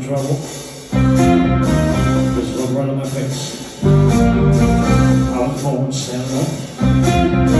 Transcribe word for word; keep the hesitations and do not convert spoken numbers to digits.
trouble. This is a run on my face. I was born standing up.